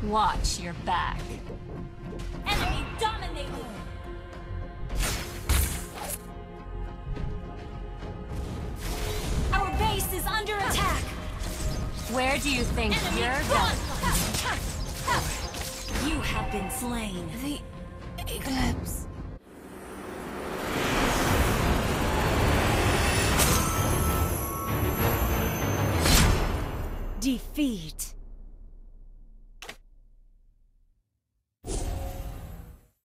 Watch your back. Enemy dominated! Our base is under attack! Where do you think Enemy you're run! going? You have been slain. The eclipse. Defeat.